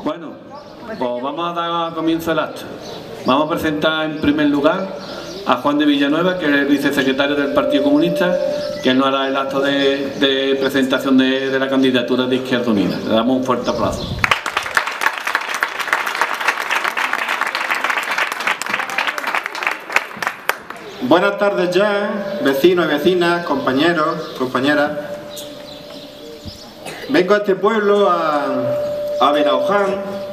Bueno, pues vamos a dar comienzo al acto. Vamos a presentar en primer lugar a Juan de Villanueva, que es el vicesecretario del Partido Comunista, que nos hará el acto de presentación de la candidatura de Izquierda Unida. Le damos un fuerte aplauso. Buenas tardes ya, vecinos y vecinas, compañeros, compañeras. Vengo a este pueblo, a Benaoján,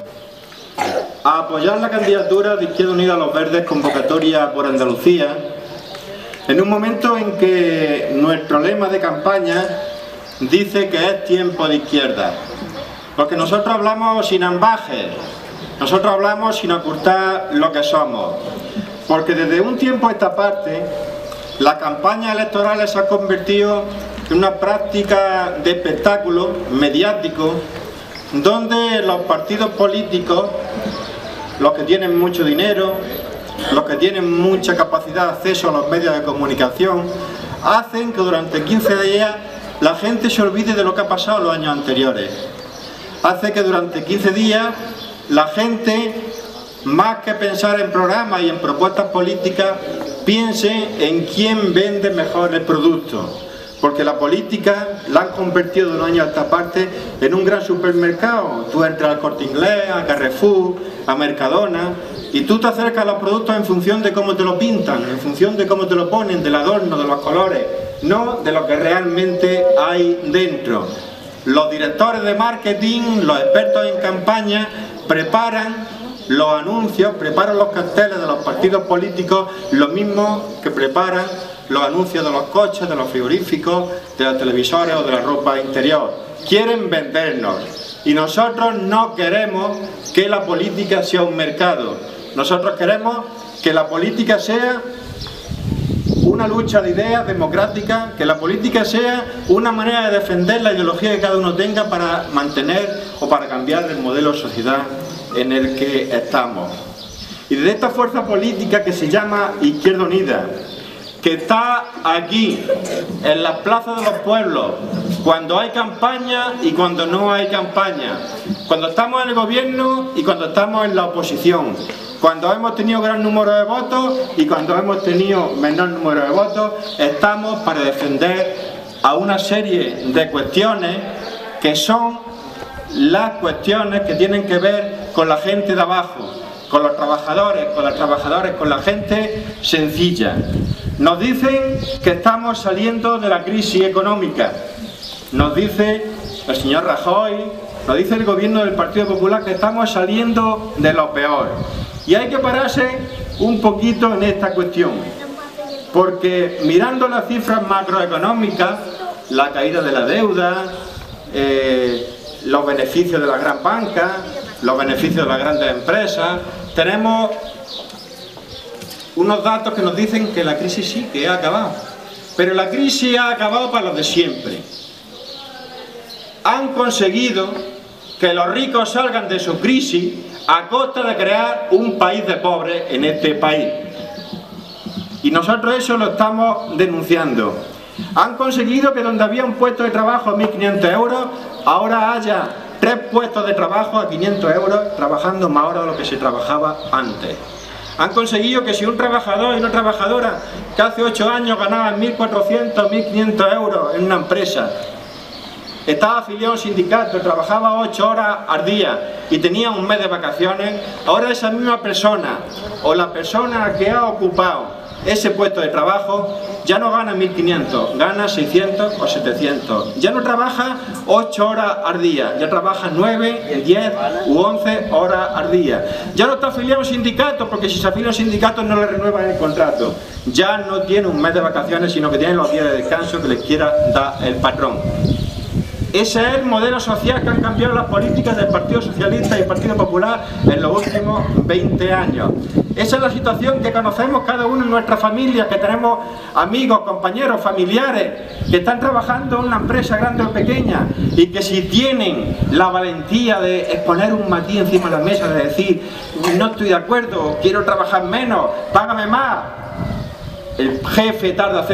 a apoyar la candidatura de Izquierda Unida a los Verdes, convocatoria por Andalucía, en un momento en que nuestro lema de campaña dice que es tiempo de izquierda. Porque nosotros hablamos sin ambajes, nosotros hablamos sin ocultar lo que somos. Porque desde un tiempo a esta parte, las campañas electorales se han convertido en una práctica de espectáculo mediático, donde los partidos políticos, los que tienen mucho dinero, los que tienen mucha capacidad de acceso a los medios de comunicación, hacen que durante 15 días la gente se olvide de lo que ha pasado los años anteriores. Hace que durante 15 días la gente, más que pensar en programas y en propuestas políticas, piense en quién vende mejor el producto. Porque la política la han convertido de un año a esta parte en un gran supermercado. Tú entras al Corte Inglés, a Carrefour, a Mercadona, y tú te acercas a los productos en función de cómo te lo pintan, en función de cómo te lo ponen, del adorno, de los colores, no de lo que realmente hay dentro. Los directores de marketing, los expertos en campaña, preparan los anuncios, preparan los carteles de los partidos políticos, lo mismo que preparan los anuncios de los coches, de los frigoríficos, de los televisores o de la ropa interior. Quieren vendernos. Y nosotros no queremos que la política sea un mercado. Nosotros queremos que la política sea una lucha de ideas democrática, que la política sea una manera de defender la ideología que cada uno tenga para mantener o para cambiar el modelo de sociedad en el que estamos. Y de esta fuerza política que se llama Izquierda Unida, que está aquí, en las plazas de los pueblos, cuando hay campaña y cuando no hay campaña, cuando estamos en el gobierno y cuando estamos en la oposición, cuando hemos tenido gran número de votos y cuando hemos tenido menor número de votos, estamos para defender a una serie de cuestiones que son las cuestiones que tienen que ver con la gente de abajo, con los trabajadores, con las trabajadoras, con la gente sencilla. Nos dicen que estamos saliendo de la crisis económica, nos dice el señor Rajoy, nos dice el gobierno del Partido Popular que estamos saliendo de lo peor. Y hay que pararse un poquito en esta cuestión, porque mirando las cifras macroeconómicas, la caída de la deuda, los beneficios de las grandes bancas, los beneficios de las grandes empresas, tenemos unos datos que nos dicen que la crisis sí que ha acabado, pero la crisis ha acabado para los de siempre. Han conseguido que los ricos salgan de su crisis a costa de crear un país de pobres en este país. Y nosotros eso lo estamos denunciando. Han conseguido que donde había un puesto de trabajo a 1.500 euros, ahora haya 3 puestos de trabajo a 500 euros, trabajando más horas de lo que se trabajaba antes. Han conseguido que si un trabajador y una trabajadora que hace 8 años ganaban 1.400, 1.500 euros en una empresa, estaba afiliado a un sindicato, trabajaba 8 horas al día y tenía un mes de vacaciones, ahora esa misma persona o la persona que ha ocupado ese puesto de trabajo ya no gana 1.500, gana 600 o 700. Ya no trabaja 8 horas al día, ya trabaja 9, 10 u 11 horas al día. Ya no está afiliado a un sindicato, porque si se afilia a un sindicato no le renuevan el contrato. Ya no tiene un mes de vacaciones, sino que tiene los días de descanso que les quiera dar el patrón. Ese es el modelo social que han cambiado las políticas del Partido Socialista y el Partido Popular en los últimos 20 años. Esa es la situación que conocemos cada uno en nuestra familia, que tenemos amigos, compañeros, familiares que están trabajando en una empresa grande o pequeña y que si tienen la valentía de exponer un matiz encima de la mesa, de decir no estoy de acuerdo, quiero trabajar menos, págame más, el jefe tarda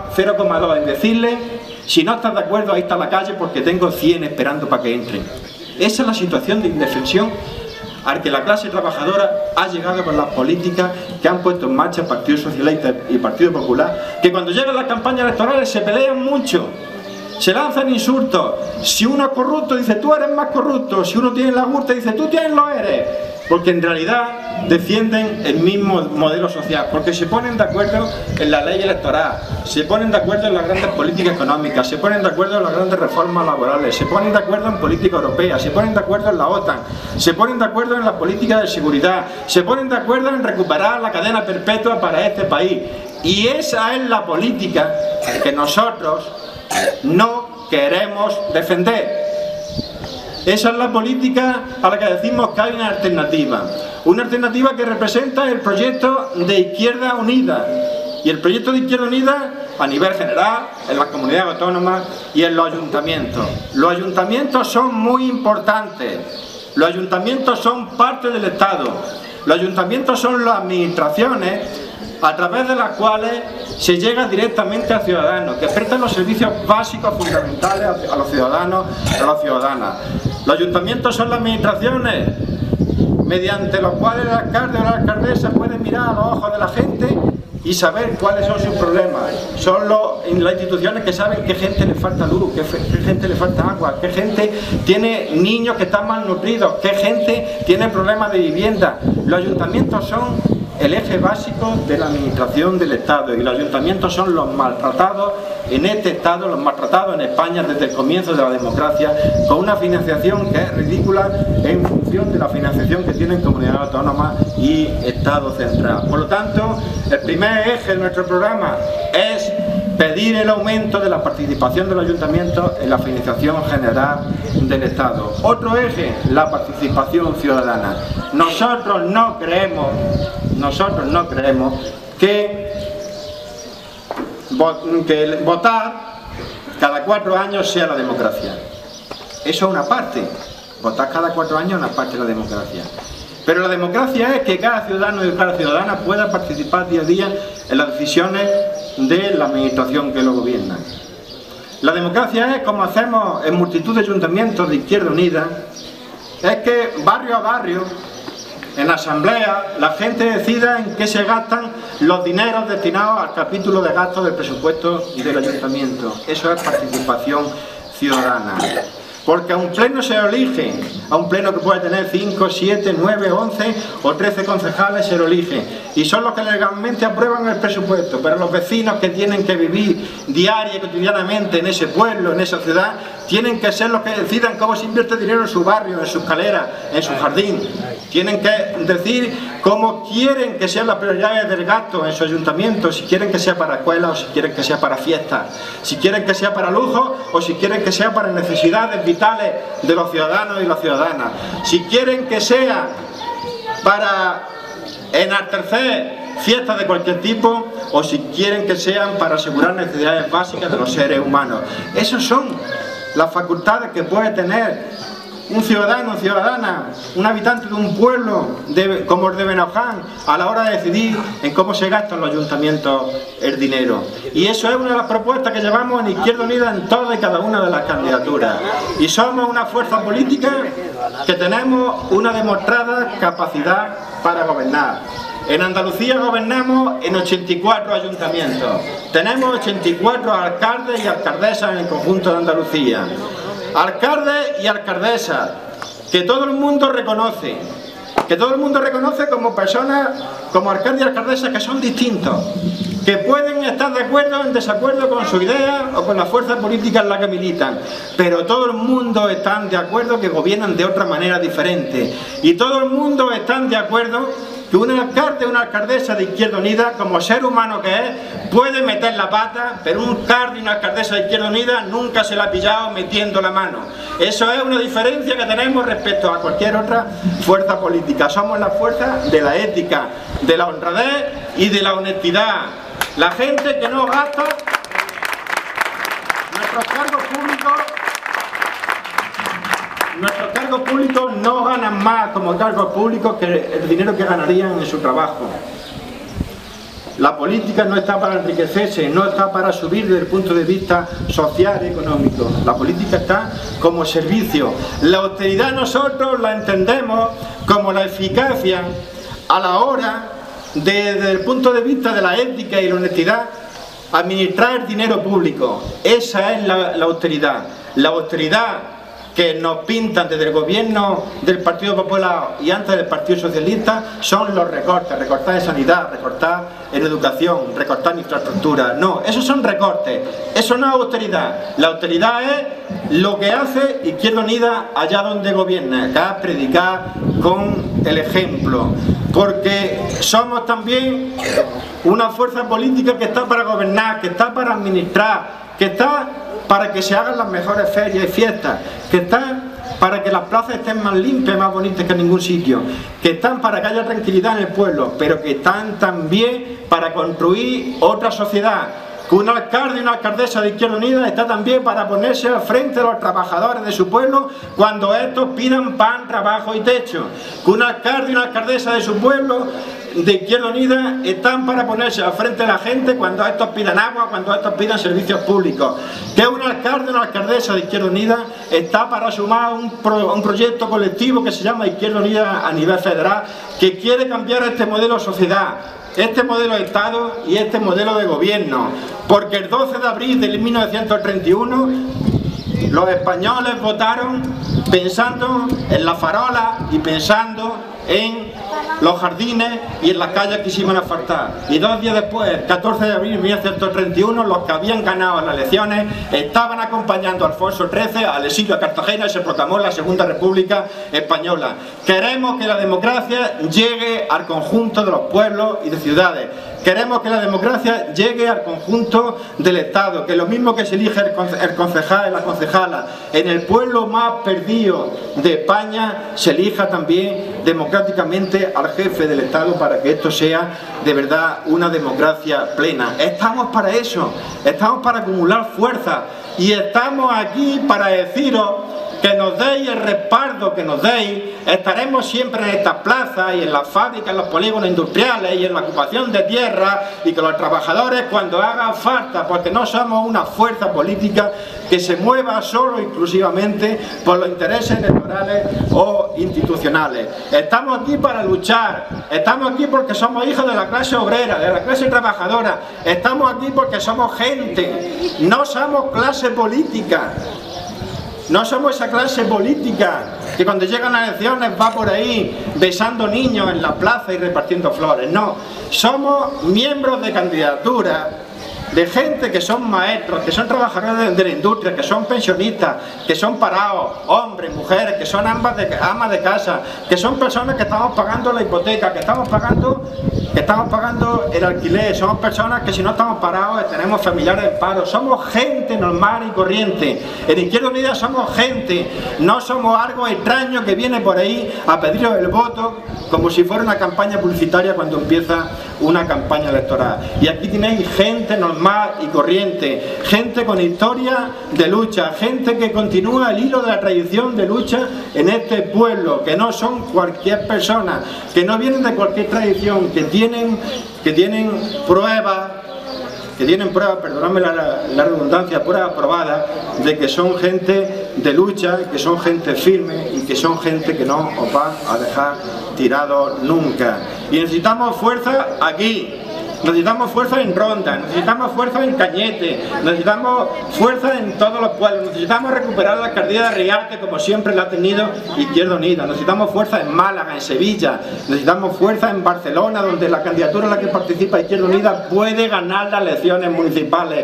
0,2 en decirle: si no estás de acuerdo, ahí está la calle porque tengo 100 esperando para que entren. Esa es la situación de indefensión al que la clase trabajadora ha llegado con las políticas que han puesto en marcha el Partido Socialista y el Partido Popular, que cuando llegan las campañas electorales se pelean mucho, se lanzan insultos. Si uno es corrupto dice tú eres más corrupto, si uno tiene la gurta dice tú tienes lo eres, porque en realidad defienden el mismo modelo social, porque se ponen de acuerdo en la ley electoral, se ponen de acuerdo en las grandes políticas económicas, se ponen de acuerdo en las grandes reformas laborales, se ponen de acuerdo en política europea, se ponen de acuerdo en la OTAN, se ponen de acuerdo en la política de seguridad, se ponen de acuerdo en recuperar la cadena perpetua para este país. Y esa es la política que nosotros no queremos defender. Esa es la política a la que decimos que hay una alternativa que representa el proyecto de Izquierda Unida. Y el proyecto de Izquierda Unida a nivel general, en las comunidades autónomas y en los ayuntamientos. Los ayuntamientos son muy importantes, los ayuntamientos son parte del Estado, los ayuntamientos son las administraciones a través de las cuales se llega directamente al ciudadano, que prestan los servicios básicos fundamentales a los ciudadanos y a las ciudadanas. Los ayuntamientos son las administraciones mediante los cuales el alcalde o la alcaldesa pueden mirar a los ojos de la gente y saber cuáles son sus problemas. Son las instituciones que saben qué gente le falta luz, qué gente le falta agua, qué gente tiene niños que están malnutridos, qué gente tiene problemas de vivienda. Los ayuntamientos son el eje básico de la administración del Estado, y los ayuntamientos son los maltratados en este Estado, los maltratados en España desde el comienzo de la democracia, con una financiación que es ridícula en función de la financiación que tienen comunidades autónomas y Estado central. Por lo tanto, el primer eje de nuestro programa es pedir el aumento de la participación del ayuntamiento en la financiación general del Estado. Otro eje, la participación ciudadana. Nosotros no creemos que votar cada 4 años sea la democracia. Eso es una parte. Votar cada 4 años es una parte de la democracia. Pero la democracia es que cada ciudadano y cada ciudadana pueda participar día a día en las decisiones de la administración que lo gobierna. La democracia es, como hacemos en multitud de ayuntamientos de Izquierda Unida, es que barrio a barrio, en asamblea, la gente decida en qué se gastan los dineros destinados al capítulo de gastos del presupuesto del ayuntamiento. Eso es participación ciudadana. Porque a un pleno se lo elige, a un pleno que puede tener 5, 7, 9, 11 o 13 concejales se lo elige. Y son los que legalmente aprueban el presupuesto, pero los vecinos que tienen que vivir diaria y cotidianamente en ese pueblo, en esa ciudad, tienen que ser los que decidan cómo se invierte dinero en su barrio, en su escalera, en su jardín. Tienen que decir cómo quieren que sean las prioridades del gasto en su ayuntamiento, si quieren que sea para escuelas o si quieren que sea para fiestas, si quieren que sea para lujo o si quieren que sea para necesidades vitales de los ciudadanos y las ciudadanas, si quieren que sea para enaltecer fiestas de cualquier tipo o si quieren que sean para asegurar necesidades básicas de los seres humanos. Esas son las facultades que puede tener un ciudadano, ciudadana, un habitante de un pueblo como el de Benauján a la hora de decidir en cómo se gastan los ayuntamientos el dinero. Y eso es una de las propuestas que llevamos en Izquierda Unida en todas y cada una de las candidaturas. Y somos una fuerza política que tenemos una demostrada capacidad para gobernar. En Andalucía gobernamos en 84 ayuntamientos. Tenemos 84 alcaldes y alcaldesas en el conjunto de Andalucía. Alcaldes y alcaldesas que todo el mundo reconoce, como personas, como alcaldes y alcaldesas que son distintos, que pueden estar de acuerdo o en desacuerdo con su idea o con la fuerza política en la que militan, pero todo el mundo está de acuerdo que gobiernan de otra manera diferente, y todo el mundo está de acuerdo que un alcalde o una alcaldesa de Izquierda Unida, como ser humano que es, puede meter la pata, pero un alcalde y una alcaldesa de Izquierda Unida nunca se la ha pillado metiendo la mano. Eso es una diferencia que tenemos respecto a cualquier otra fuerza política. Somos la fuerza de la ética, de la honradez y de la honestidad. La gente que no gasta nuestros cargos públicos no ganan más como cargos públicos que el dinero que ganarían en su trabajo. La política no está para enriquecerse, no está para subir desde el punto de vista social y económico. La política está como servicio. La austeridad nosotros la entendemos como la eficacia a la hora de, desde el punto de vista de la ética y la honestidad, administrar el dinero público. Esa es la austeridad. La austeridad que nos pintan desde el gobierno del Partido Popular y antes del Partido Socialista son los recortes, recortar en sanidad, recortar en educación, recortar en infraestructura. No, esos son recortes, eso no es austeridad. La austeridad es lo que hace Izquierda Unida allá donde gobierna, acá predicar con el ejemplo, porque somos también una fuerza política que está para gobernar, que está para administrar, que está para que se hagan las mejores ferias y fiestas, que están para que las plazas estén más limpias, más bonitas que en ningún sitio, que están para que haya tranquilidad en el pueblo, pero que están también para construir otra sociedad. Que un alcalde y una alcaldesa de Izquierda Unida está también para ponerse al frente de los trabajadores de su pueblo cuando estos pidan pan, trabajo y techo. Que un alcalde y una alcaldesa de su pueblo de Izquierda Unida están para ponerse al frente de la gente cuando estos pidan agua, cuando estos pidan servicios públicos. Que un alcalde y una alcaldesa de Izquierda Unida está para sumar un proyecto colectivo que se llama Izquierda Unida a nivel federal, que quiere cambiar este modelo de sociedad, este modelo de Estado y este modelo de gobierno, porque el 12 de abril de 1931 los españoles votaron pensando en la farola y pensando en los jardines y en las calles que se iban a asfaltar. Y 2 días después, el 14 de abril de 1931, los que habían ganado las elecciones estaban acompañando a Alfonso XIII al exilio a Cartagena y se proclamó la Segunda República Española. Queremos que la democracia llegue al conjunto de los pueblos y de ciudades. Queremos que la democracia llegue al conjunto del Estado, que lo mismo que se elige el concejal y la concejala en el pueblo más perdido de España, se elija también democráticamente al jefe del Estado para que esto sea de verdad una democracia plena. Estamos para eso, estamos para acumular fuerza y estamos aquí para deciros que nos deis el respaldo que nos deis. Estaremos siempre en estas plazas y en las fábricas, en los polígonos industriales y en la ocupación de tierra, y que los trabajadores cuando haga falta, porque no somos una fuerza política que se mueva solo exclusivamente por los intereses electorales o institucionales. Estamos aquí para luchar, estamos aquí porque somos hijos de la clase obrera, de la clase trabajadora, estamos aquí porque somos gente, no somos clase política. No somos esa clase política que cuando llegan las elecciones va por ahí besando niños en la plaza y repartiendo flores. No, somos miembros de candidatura de gente que son maestros, que son trabajadores de la industria, que son pensionistas, que son parados, hombres, mujeres, que son amas de casa, que son personas que estamos pagando la hipoteca, que estamos pagando el alquiler, somos personas que si no estamos parados tenemos familiares en paro, somos gente normal y corriente. En Izquierda Unida somos gente, no somos algo extraño que viene por ahí a pediros el voto como si fuera una campaña publicitaria cuando empieza una campaña electoral. Y aquí tenéis gente normal y corriente, gente con historia de lucha, gente que continúa el hilo de la tradición de lucha en este pueblo, que no son cualquier persona, que no vienen de cualquier tradición, que tienen pruebas, perdonadme la redundancia, pruebas probadas de que son gente de lucha, que son gente firme y que son gente que no os va a dejar tirados nunca. Y necesitamos fuerza aquí. Necesitamos fuerza en Ronda, necesitamos fuerza en Cañete, necesitamos fuerza en todos los pueblos, necesitamos recuperar la alcaldía de Riarte como siempre la ha tenido Izquierda Unida, necesitamos fuerza en Málaga, en Sevilla, necesitamos fuerza en Barcelona, donde la candidatura en la que participa Izquierda Unida puede ganar las elecciones municipales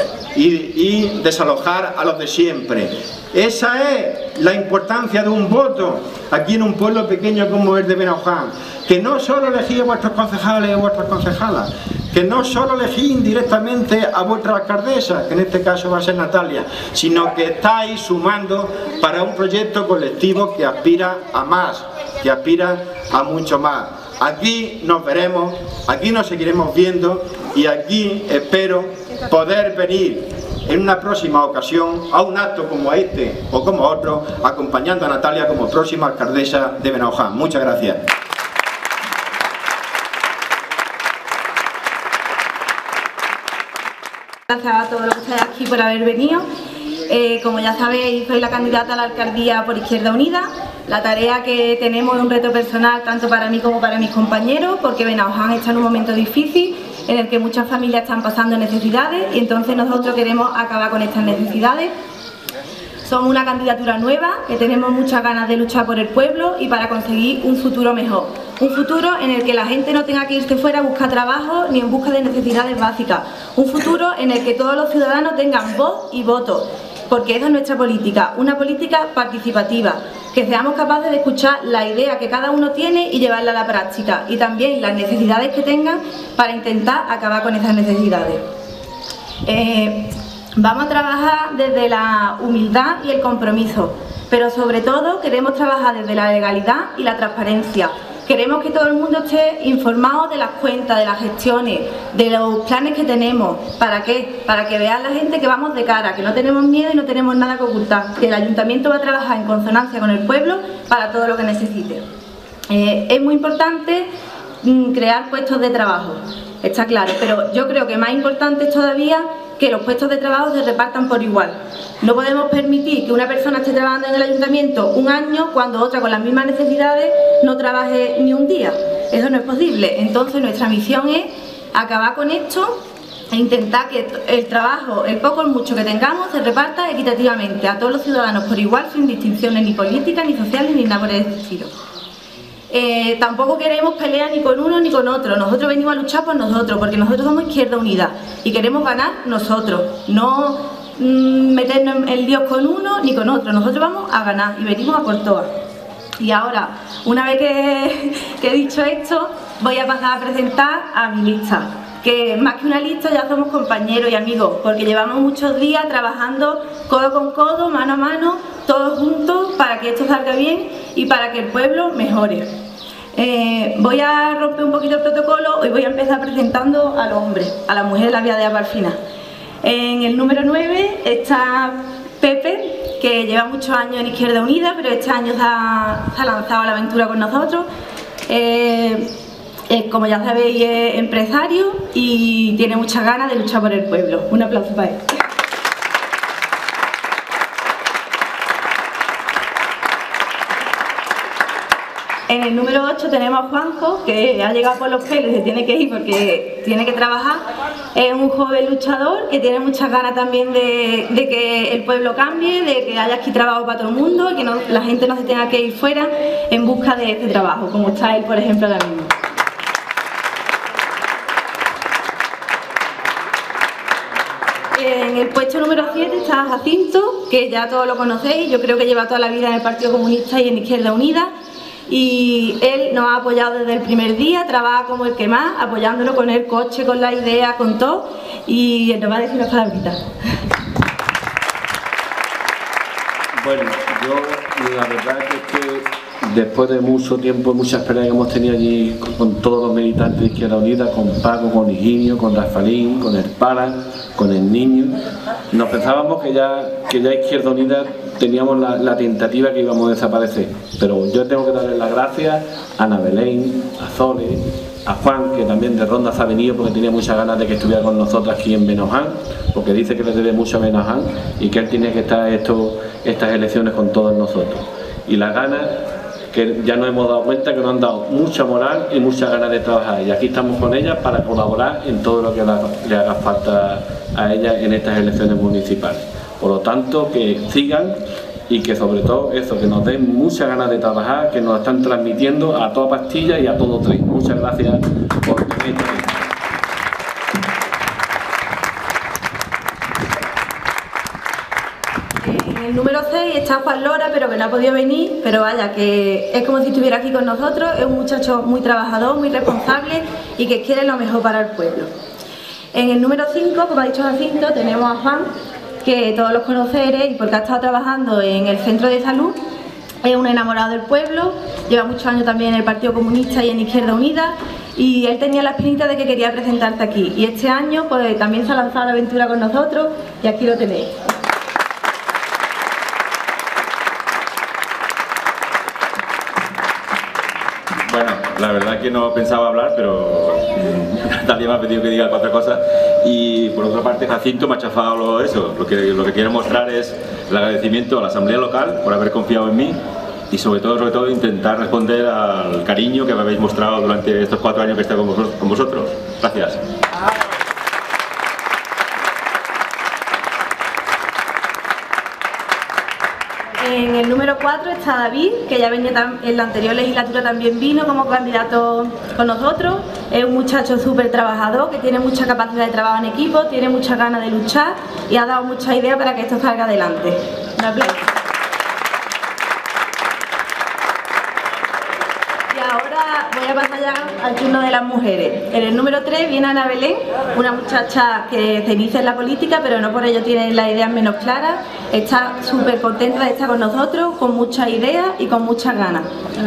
y desalojar a los de siempre. Esa es la importancia de un voto aquí en un pueblo pequeño como el de Benauján, que no solo elegís a vuestros concejales y a vuestras concejalas, que no solo elegís indirectamente a vuestra alcaldesa, que en este caso va a ser Natalia, sino que estáis sumando para un proyecto colectivo que aspira a más, que aspira a mucho más. Aquí nos veremos, aquí nos seguiremos viendo y aquí espero poder venir en una próxima ocasión a un acto como este o como otro, acompañando a Natalia como próxima alcaldesa de Benauján. Muchas gracias. Gracias a todos los que estáis aquí por haber venido. Como ya sabéis, soy la candidata a la alcaldía por Izquierda Unida. La tarea que tenemos es un reto personal tanto para mí como para mis compañeros, porque Benahoján está en un momento difícil en el que muchas familias están pasando necesidades y entonces nosotros queremos acabar con estas necesidades. Somos una candidatura nueva, que tenemos muchas ganas de luchar por el pueblo y para conseguir un futuro mejor. Un futuro en el que la gente no tenga que irse fuera a buscar trabajo ni en busca de necesidades básicas. Un futuro en el que todos los ciudadanos tengan voz y voto, porque esa es nuestra política, una política participativa, que seamos capaces de escuchar la idea que cada uno tiene y llevarla a la práctica, y también las necesidades que tengan para intentar acabar con esas necesidades. Vamos a trabajar desde la humildad y el compromiso, pero sobre todo queremos trabajar desde la legalidad y la transparencia. Queremos que todo el mundo esté informado de las cuentas, de las gestiones, de los planes que tenemos. ¿Para qué? Para que vean la gente que vamos de cara, que no tenemos miedo y no tenemos nada que ocultar, que el ayuntamiento va a trabajar en consonancia con el pueblo para todo lo que necesite. Es muy importante crear puestos de trabajo, está claro, pero yo creo que más importante es todavía que los puestos de trabajo se repartan por igual. No podemos permitir que una persona esté trabajando en el ayuntamiento un año cuando otra con las mismas necesidades no trabaje ni un día. Eso no es posible. Entonces nuestra misión es acabar con esto e intentar que el trabajo, el poco o el mucho que tengamos, se reparta equitativamente a todos los ciudadanos por igual, sin distinciones ni políticas, ni sociales, ni nada por el estilo. Tampoco queremos pelear ni con uno ni con otro. Nosotros venimos a luchar por nosotros, porque nosotros somos Izquierda Unida y queremos ganar nosotros, no meternos el lío con uno ni con otro. Nosotros vamos a ganar y venimos a por todas. Y ahora, una vez que he dicho esto, voy a pasar a presentar a mi lista, que más que una lista ya somos compañeros y amigos, porque llevamos muchos días trabajando codo con codo, mano a mano, todos juntos para que esto salga bien y para que el pueblo mejore. Voy a romper un poquito el protocolo y voy a empezar presentando a los hombres, a las mujeres la voy a dejar para el final. En el número 9 está Pepe, que lleva muchos años en Izquierda Unida, pero este año se ha lanzado a la aventura con nosotros. Como ya sabéis, es empresario y tiene muchas ganas de luchar por el pueblo. Un aplauso para él. En el número 8 tenemos a Juanjo, que ha llegado por los pelos y se tiene que ir porque tiene que trabajar. Es un joven luchador que tiene muchas ganas también de que el pueblo cambie, de que haya aquí trabajo para todo el mundo y que la gente no se tenga que ir fuera en busca de este trabajo, como está él, por ejemplo, ahora mismo. En el puesto número 7 está Jacinto, que ya todos lo conocéis, yo creo que lleva toda la vida en el Partido Comunista y en Izquierda Unida. Y él nos ha apoyado desde el primer día, trabaja como el que más, apoyándolo con el coche, con la idea, con todo, y nos va a decir unas palabritas. Bueno, yo la verdad es que después de mucho tiempo, mucha espera que hemos tenido allí con todos los militantes de Izquierda Unida, con Paco, con Higinio, con Rafaelín, con el Para, con el Niño, nos pensábamos que ya Izquierda Unida teníamos la tentativa que íbamos a desaparecer, pero yo tengo que darle las gracias a Ana Belén, a Zole, a Juan, que también de Ronda se ha venido porque tenía muchas ganas de que estuviera con nosotros aquí en Benahoján, porque dice que le debe mucho a Benahoján y que él tiene que estar estas elecciones con todos nosotros. Y las ganas que ya nos hemos dado cuenta que nos han dado mucha moral y muchas ganas de trabajar, y aquí estamos con ellas para colaborar en todo lo que le haga falta a ellas en estas elecciones municipales. Por lo tanto, que sigan y que sobre todo eso, que nos den muchas ganas de trabajar, que nos están transmitiendo a toda pastilla y a todo tren. Muchas gracias por venir. En el número 6 está Juan Lora, pero que no ha podido venir, pero vaya, que es como si estuviera aquí con nosotros. Es un muchacho muy trabajador, muy responsable y que quiere lo mejor para el pueblo. En el número 5, como ha dicho Jacinto, tenemos a Juan, que todos los conoceréis porque ha estado trabajando en el centro de salud. Es un enamorado del pueblo, lleva muchos años también en el Partido Comunista y en Izquierda Unida, y él tenía la espinita de que quería presentarse aquí, y este año pues también se ha lanzado a la aventura con nosotros y aquí lo tenéis. Bueno, la verdad que no pensaba hablar, pero Natalia me ha pedido que diga 4 cosas. Y por otra parte, Jacinto me ha chafado eso. Lo que quiero mostrar es el agradecimiento a la Asamblea Local por haber confiado en mí y sobre todo intentar responder al cariño que me habéis mostrado durante estos 4 años que he estado con vosotros. Gracias. En el número 4 está David, que ya venía en la anterior legislatura, también vino como candidato con nosotros. Es un muchacho súper trabajador, que tiene mucha capacidad de trabajo en equipo, tiene muchas ganas de luchar y ha dado muchas ideas para que esto salga adelante. Un aplauso. Y ahora voy a pasar ya al turno de las mujeres. En el número 3 viene Ana Belén, una muchacha que se inicia en la política, pero no por ello tiene las ideas menos claras. Está súper contenta de estar con nosotros, con muchas ideas y con muchas ganas.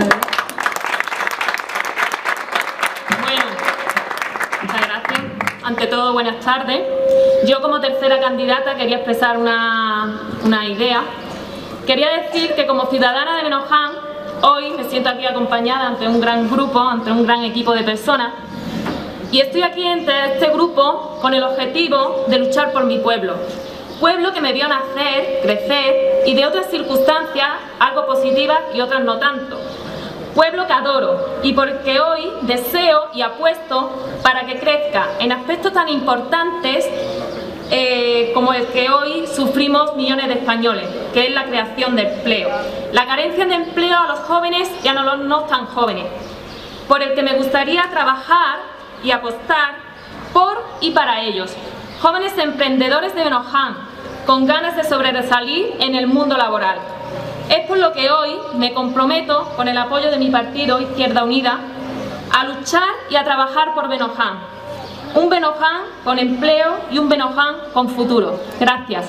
Bueno, muchas gracias. Ante todo, buenas tardes. Yo como tercera candidata quería expresar una idea. Quería decir que como ciudadana de Benoján, hoy me siento aquí acompañada ante un gran grupo, ante un gran equipo de personas, y estoy aquí entre este grupo con el objetivo de luchar por mi pueblo. Pueblo que me vio nacer, crecer y de otras circunstancias algo positivas y otras no tanto. Pueblo que adoro y porque hoy deseo y apuesto para que crezca en aspectos tan importantes como el que hoy sufrimos millones de españoles, que es la creación de empleo. La carencia de empleo a los jóvenes y a los no tan jóvenes, por el que me gustaría trabajar y apostar por y para ellos. Jóvenes emprendedores de Benoján, con ganas de sobresalir en el mundo laboral. Es por lo que hoy me comprometo, con el apoyo de mi partido Izquierda Unida, a luchar y a trabajar por Benoján. Un Benoján con empleo y un Benoján con futuro. Gracias.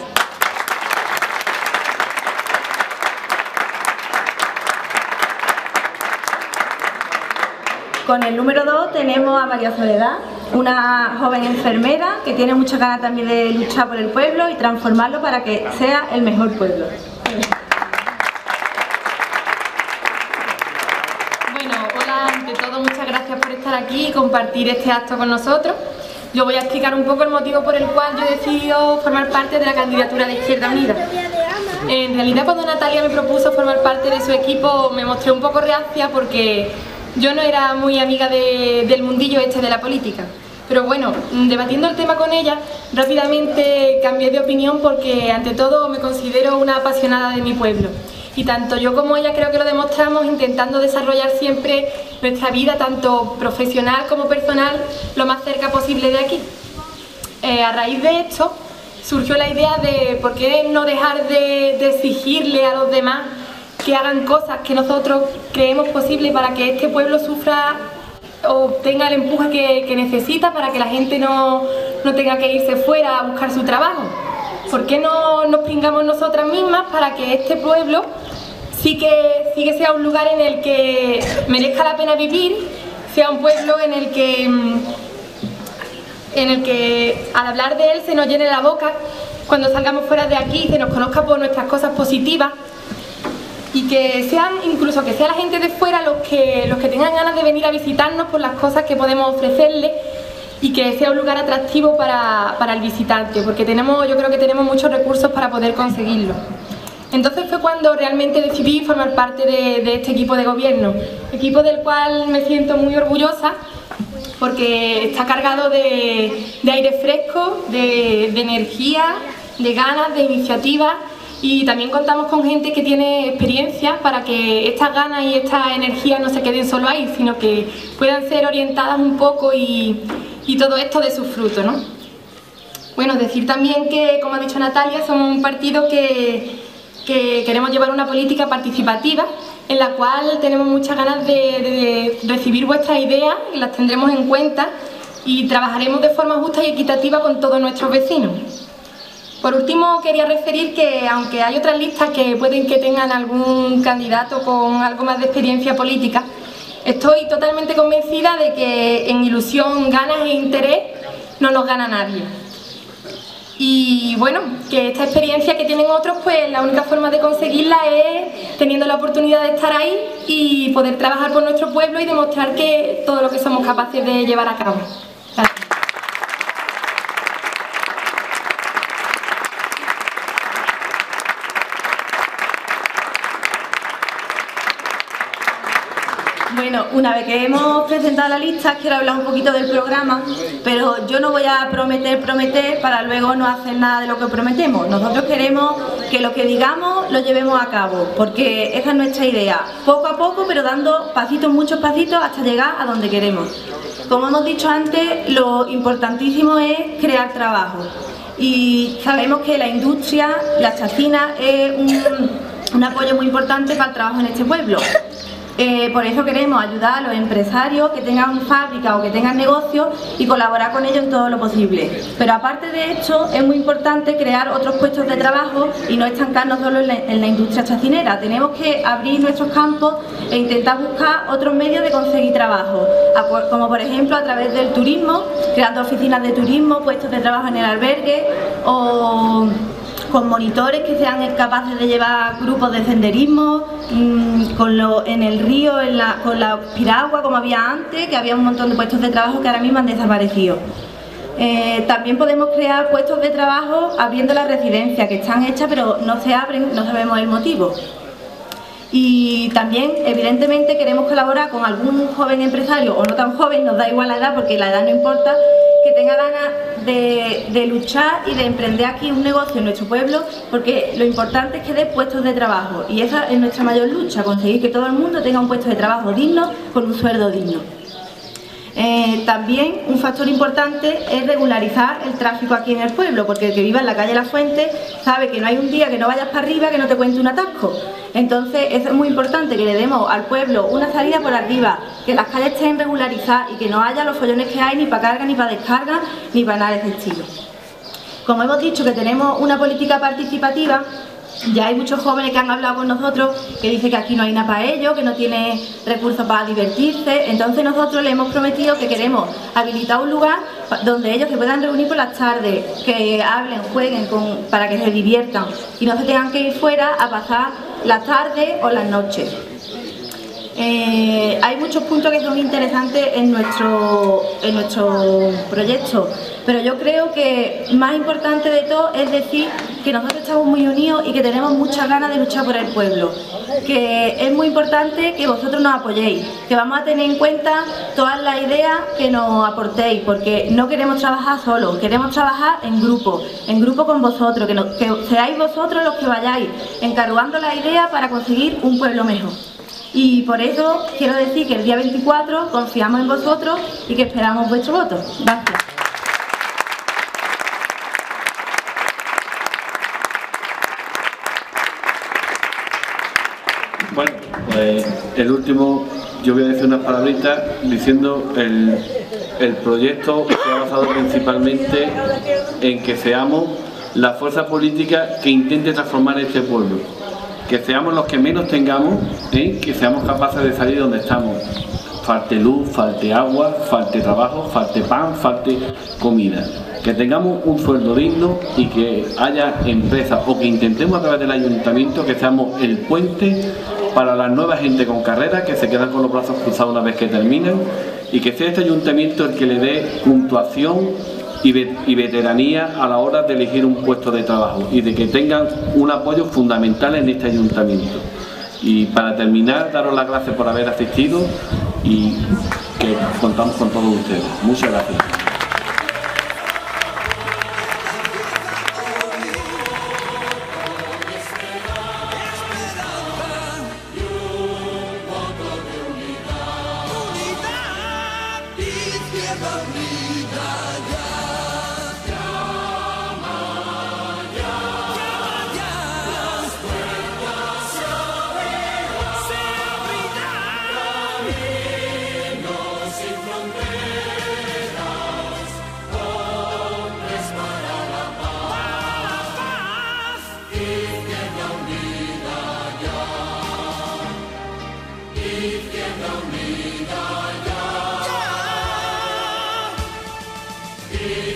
Con el número 2 tenemos a María Soledad, una joven enfermera que tiene muchas ganas también de luchar por el pueblo y transformarlo para que sea el mejor pueblo. Bueno, hola, ante todo muchas gracias por estar aquí y compartir este acto con nosotros. Yo voy a explicar un poco el motivo por el cual yo he decidido formar parte de la candidatura de Izquierda Unida. En realidad, cuando Natalia me propuso formar parte de su equipo, me mostré un poco reacia porque yo no era muy amiga del mundillo de la política. Pero bueno, debatiendo el tema con ella, rápidamente cambié de opinión porque ante todo me considero una apasionada de mi pueblo. Y tanto yo como ella creo que lo demostramos intentando desarrollar siempre nuestra vida, tanto profesional como personal, lo más cerca posible de aquí. A raíz de esto surgió la idea de por qué no dejar de exigirle a los demás que hagan cosas que nosotros creemos posible para que este pueblo sufra o tenga el empuje que necesita para que la gente no tenga que irse fuera a buscar su trabajo. ¿Por qué no nos pringamos nosotras mismas para que este pueblo sí que sea un lugar en el que merezca la pena vivir, sea un pueblo en el que al hablar de él se nos llene la boca cuando salgamos fuera de aquí, se nos conozca por nuestras cosas positivas? Y que sean, incluso que sea la gente de fuera los que tengan ganas de venir a visitarnos por las cosas que podemos ofrecerles y que sea un lugar atractivo para el visitante, porque yo creo que tenemos muchos recursos para poder conseguirlo. Entonces fue cuando realmente decidí formar parte de este equipo de gobierno, equipo del cual me siento muy orgullosa porque está cargado de aire fresco, de energía, de ganas, de iniciativa. Y también contamos con gente que tiene experiencia para que estas ganas y esta energía no se queden solo ahí, sino que puedan ser orientadas un poco y todo esto de sus frutos, ¿no? Bueno, decir también que, como ha dicho Natalia, somos un partido que queremos llevar una política participativa en la cual tenemos muchas ganas de recibir vuestras ideas y las tendremos en cuenta y trabajaremos de forma justa y equitativa con todos nuestros vecinos. Por último, quería referir que, aunque hay otras listas que pueden que tengan algún candidato con algo más de experiencia política, estoy totalmente convencida de que en ilusión, ganas e interés no nos gana nadie. Y bueno, que esta experiencia que tienen otros, pues la única forma de conseguirla es teniendo la oportunidad de estar ahí y poder trabajar por nuestro pueblo y demostrar que todo lo que somos capaces de llevar a cabo. Gracias. Bueno, una vez que hemos presentado la lista, quiero hablar un poquito del programa, pero yo no voy a prometer para luego no hacer nada de lo que prometemos. Nosotros queremos que lo que digamos lo llevemos a cabo, porque esa es nuestra idea, poco a poco, pero dando pasitos, muchos pasitos, hasta llegar a donde queremos. Como hemos dicho antes, lo importantísimo es crear trabajo. Y sabemos que la industria, la chacina, es un apoyo muy importante para el trabajo en este pueblo. Por eso queremos ayudar a los empresarios que tengan fábrica o que tengan negocios y colaborar con ellos en todo lo posible. Pero aparte de esto, es muy importante crear otros puestos de trabajo y no estancarnos solo en la industria chacinera. Tenemos que abrir nuestros campos e intentar buscar otros medios de conseguir trabajo, como por ejemplo a través del turismo, creando oficinas de turismo, puestos de trabajo en el albergue o con monitores que sean capaces de llevar grupos de senderismo, en el río, con la piragua como había antes, que había un montón de puestos de trabajo que ahora mismo han desaparecido. También podemos crear puestos de trabajo abriendo las residencias que están hechas pero no se abren, no sabemos el motivo. Y también, evidentemente, queremos colaborar con algún joven empresario o no tan joven, nos da igual la edad porque la edad no importa, que tenga ganas de luchar y de emprender aquí un negocio en nuestro pueblo, porque lo importante es que dé puestos de trabajo y esa es nuestra mayor lucha, conseguir que todo el mundo tenga un puesto de trabajo digno con un sueldo digno. También un factor importante es regularizar el tráfico aquí en el pueblo, porque el que viva en la calle La Fuente sabe que no hay un día que no vayas para arriba que no te cuente un atasco. Entonces eso es muy importante, que le demos al pueblo una salida por arriba, que las calles estén regularizadas y que no haya los follones que hay ni para carga, ni para descarga, ni para nada de ese estilo. Como hemos dicho que tenemos una política participativa, ya hay muchos jóvenes que han hablado con nosotros que dicen que aquí no hay nada para ellos, que no tiene recursos para divertirse. Entonces nosotros les hemos prometido que queremos habilitar un lugar donde ellos se puedan reunir por las tardes, que hablen, jueguen, para que se diviertan y no se tengan que ir fuera a pasar las tardes o las noches. Hay muchos puntos que son interesantes en nuestro proyecto, pero yo creo que más importante de todo es decir que nosotros estamos muy unidos y que tenemos muchas ganas de luchar por el pueblo, que es muy importante que vosotros nos apoyéis, que vamos a tener en cuenta todas las ideas que nos aportéis, porque no queremos trabajar solos, queremos trabajar en grupo con vosotros, que seáis vosotros los que vayáis encargando las ideas para conseguir un pueblo mejor. Y por eso quiero decir que el día 24 confiamos en vosotros y que esperamos vuestro voto. Gracias. Bueno, pues el último, yo voy a decir unas palabritas diciendo el proyecto se ha basado principalmente en que seamos la fuerza política que intente transformar este pueblo. Que seamos los que menos tengamos, que seamos capaces de salir donde estamos. Falte luz, falte agua, falte trabajo, falte pan, falte comida. Que tengamos un sueldo digno y que haya empresas o que intentemos a través del ayuntamiento que seamos el puente para la nueva gente con carrera que se quedan con los brazos cruzados una vez que terminan y que sea este ayuntamiento el que le dé puntuación y veteranía a la hora de elegir un puesto de trabajo y de que tengan un apoyo fundamental en este ayuntamiento. Y para terminar, daros las gracias por haber asistido y que contamos con todos ustedes. Muchas gracias. Izquierda Unida ya.